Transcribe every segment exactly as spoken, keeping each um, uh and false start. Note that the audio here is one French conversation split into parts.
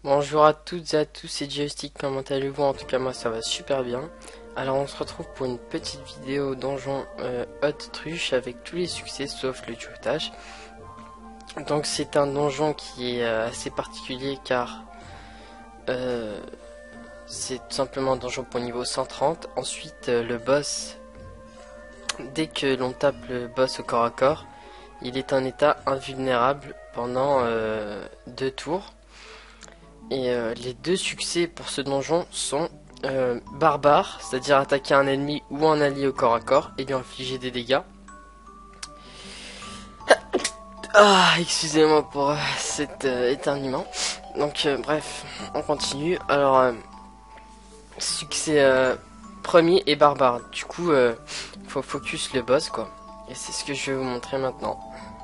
Bonjour à toutes et à tous, c'est Joystick, comment allez-vous? En tout cas moi ça va super bien. Alors on se retrouve pour une petite vidéo donjon euh, Hot Truche avec tous les succès sauf le duotage. Donc c'est un donjon qui est euh, assez particulier car euh, c'est tout simplement un donjon pour niveau cent trente. Ensuite euh, le boss, dès que l'on tape le boss au corps à corps, il est en état invulnérable pendant euh, deux tours. Et euh, les deux succès pour ce donjon sont euh, barbare, c'est-à-dire attaquer un ennemi ou un allié au corps à corps et lui infliger des dégâts. Ah, excusez-moi pour euh, cet euh, éternuement. Donc euh, bref, on continue. Alors, euh, succès euh, premier et barbare. Du coup, il euh, faut focus le boss, quoi. Et c'est ce que je vais vous montrer maintenant.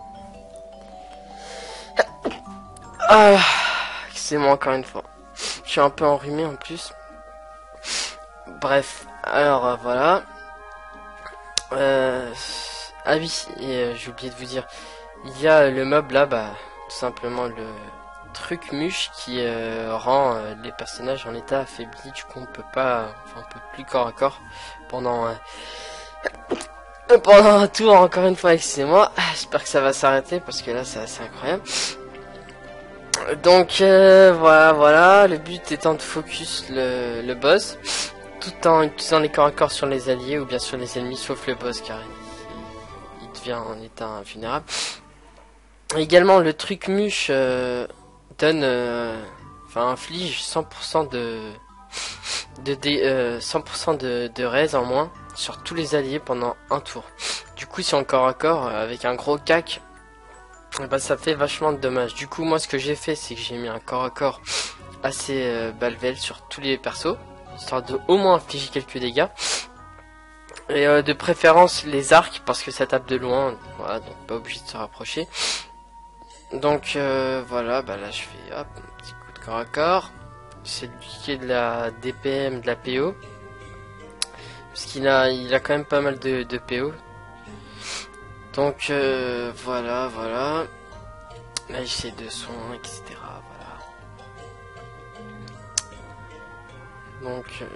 Ah, excusez-moi encore une fois. Je suis un peu enrhumé en plus. Bref, alors euh, voilà. Euh... Ah oui, et euh, j'ai oublié de vous dire, il y a le mob là, bah, tout simplement le truc muche qui euh, rend euh, les personnages en état affaibli. Du coup, on peut pas, enfin, on peut plus corps à corps pendant euh, pendant un tour. Encore une fois, excusez-moi. J'espère que ça va s'arrêter parce que là, c'est assez incroyable. Donc euh, voilà, voilà, le but étant de focus le, le boss, tout en utilisant les corps à corps sur les alliés ou bien sur les ennemis, sauf le boss car il, il devient en état invulnérable. Également, le truc muche euh, donne, euh, enfin inflige cent pour cent de, de, de euh, cent pour cent de, de raise en moins sur tous les alliés pendant un tour. Du coup, si on corps à corps avec un gros cac, bah ça fait vachement de dommages. Du coup moi ce que j'ai fait c'est que j'ai mis un corps à corps assez euh, balvel sur tous les persos, histoire de au moins infliger quelques dégâts. Et euh, de préférence les arcs parce que ça tape de loin, voilà, donc pas obligé de se rapprocher. Donc euh, voilà, bah là je fais hop, un petit coup de corps à corps. C'est qui est de la D P M, de la P O. Parce qu'il a il a quand même pas mal de, de P O. Donc euh, voilà, voilà. Là j'ai de soins, et cetera. Voilà. Donc euh,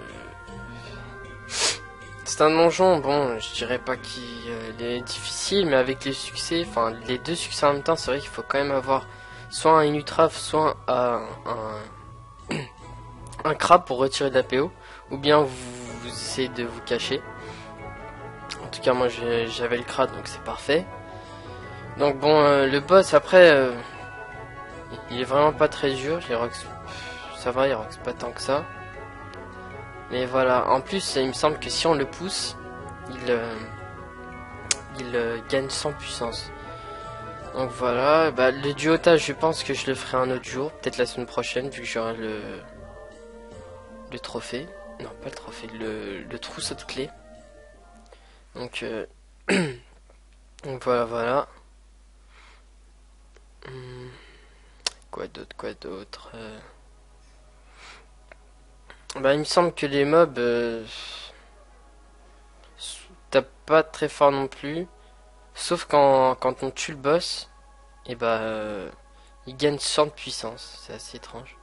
c'est un donjon, bon, je dirais pas qu'il euh, est difficile, mais avec les succès, enfin les deux succès en même temps, c'est vrai qu'il faut quand même avoir soit un Inutraf, soit un, un, un crabe pour retirer de la P O, ou bien vous, vous essayez de vous cacher. En tout cas moi j'avais le crabe donc c'est parfait. Donc bon, euh, le boss après, euh, il est vraiment pas très dur, il rox... ça va, il rox pas tant que ça. Mais voilà, en plus il me semble que si on le pousse, il, euh, il euh, gagne cent puissance. Donc voilà, bah, le duotage je pense que je le ferai un autre jour, peut-être la semaine prochaine vu que j'aurai le, le trophée. Non pas le trophée, le, le trousseau de clés. Donc, euh... donc voilà, voilà. Hum... Quoi d'autre, quoi d'autre euh... Bah il me semble que les mobs euh... tapent pas très fort non plus. Sauf quand, quand on tue le boss. Et bah euh... il gagne cent de puissance. C'est assez étrange.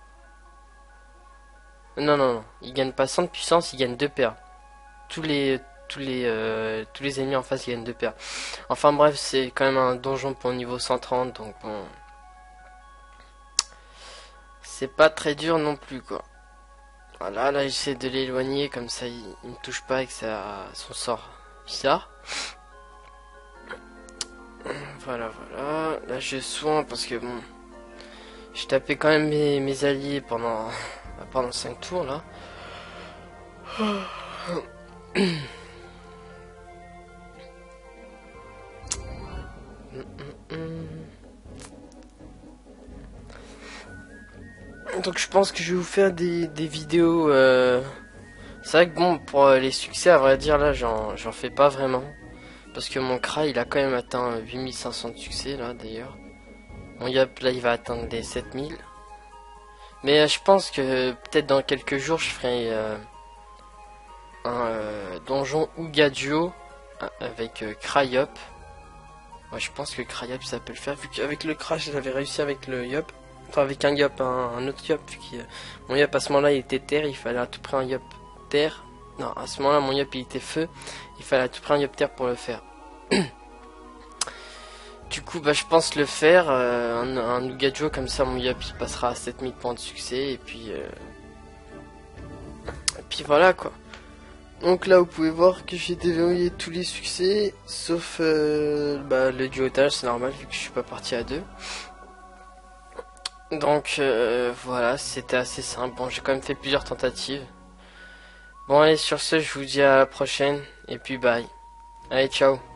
Non non non, il gagne pas cent de puissance, il gagne deux P A. Tous les tous les euh... tous les ennemis en face gagnent deux P A. Enfin bref, c'est quand même un donjon pour niveau cent trente, donc bon. C'est pas très dur non plus quoi. Voilà, là j'essaie de l'éloigner comme ça il, il me touche pas avec sa, son sort bizarre. Voilà, voilà. Là je soin parce que bon, je tapais quand même mes, mes alliés pendant pendant cinq tours là. Donc je pense que je vais vous faire des, des vidéos. Euh... C'est vrai que bon, pour les succès, à vrai dire, là, j'en fais pas vraiment. Parce que mon Kra, il a quand même atteint huit mille cinq cents de succès, là, d'ailleurs. Mon Yop, là, il va atteindre les sept mille. Mais euh, je pense que peut-être dans quelques jours, je ferai euh, un euh, donjon Ouga Duo avec euh, Kra Yop. Ouais, je pense que Kra Yop, ça peut le faire, vu qu'avec le Kra, j'avais réussi avec le Yop. Enfin, avec un yop, un, un autre yop. Qui, euh, mon yop à ce moment-là il était terre, il fallait à tout prix un yop terre. Non, à ce moment-là mon yop il était feu, il fallait à tout prix un yop terre pour le faire. Du coup, bah, je pense le faire, euh, un, un Nougadjo comme ça, mon yop il passera à sept mille points de succès, et puis, euh, et puis voilà quoi. Donc là, vous pouvez voir que j'ai déverrouillé tous les succès, sauf euh, bah, le duotage, c'est normal vu que je suis pas parti à deux. Donc euh, voilà, c'était assez simple. Bon, j'ai quand même fait plusieurs tentatives. Bon, allez, sur ce, je vous dis à la prochaine, et puis bye. Allez, ciao.